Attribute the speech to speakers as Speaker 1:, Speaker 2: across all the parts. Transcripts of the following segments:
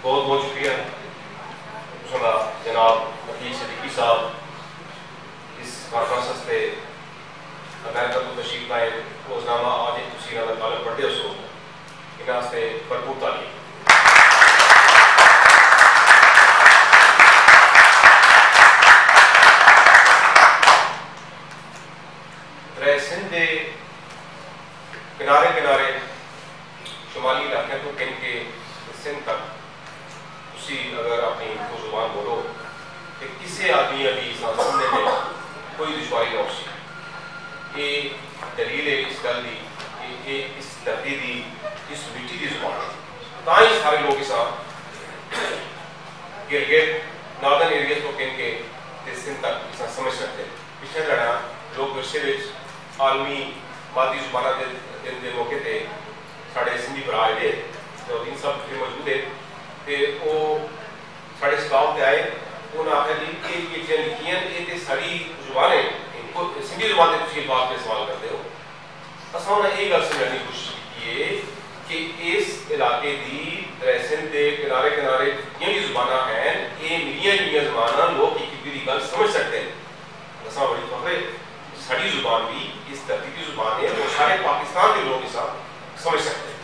Speaker 1: बहुत बहुत शुक्रिया जनाब वकील सिद्दीकी साहब इस कॉन्फ्रेंस पे अमेरिका को तशरीफ लाए रोजनामा आज एक तुसी ना तालब पढ़ते हो सो इन्हां से भरपूर तालीम सिंध के किनारे किनारे शुमाली इलाके तो किन के सिंध तक उसी अगर अपनी हिंदको जुबान बोलो कि किसी आदमी अभी सुनने में कोई दुश्वारी ना हो ये दलील है इस गल की कि इस धरती की इस मिट्टी की जुबान ताई सारे लोग इस गिरगिट नॉर्दर्न एरिया तो किन के सिंध तक इस समझ सकते पिछले लड़ा लोग विरसे आलमी मादी जुबाना दिन मौके पर साढ़े सिंधी भरा आए थे तो इन सब फिर मौजूद है तो वो साढ़े स्टाफ पे आए उन्होंने आखिर जी कि चीज़ें लिखियां ये सारी जुबान है इनको सिंधी जुबान के तुम बात पे सवाल करते हो असा उन्हें यही गल समझने की कोशिश की है कि इस इलाके की सिंध के किनारे किनारे जितनी भी जुबाना हैं ये मिलियां जुलियां जुबाना लोग एक दूसरे की गल समझ सकते हैं असा बड़ी फख्र साड़ी जुबान भी इस धरती की जुबान है वो सारे पाकिस्तान के लोग इस समझ सकते हैं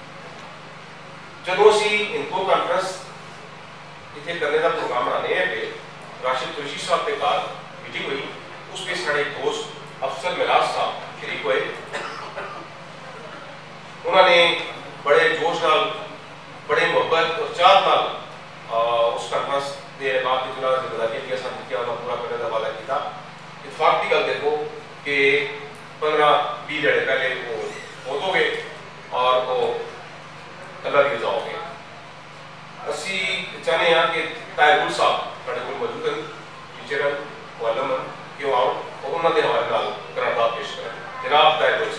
Speaker 1: जो असी इनको कॉन्फ्रेंस इतने करने का प्रोग्राम बनाने हैं पे राशिद कुरैशी साहब के बाद मीटिंग हुई उस पर साढ़े दोस्त अफसर मिलाज साहब शरीक हुए उन्होंने बड़े जोश नाल बड़े मोहब्बत और चाह नाल उस कॉन्फ्रेंस के बाद जितना जिम्मेदारी पूरा करने का वादा किया इतफाक की गल देखो कि 15-20 जड़े पहले वो बहुत हो गए और वो अल्लाह की रजा हो गए असी चाहते हैं कि दावूद साहब साढ़े को मौजूद हैं टीचर हैं मुअल्लिम हैं क्यों आओ और उन्होंने हमारे नाल करारदाद पेश करें जनाब दावूद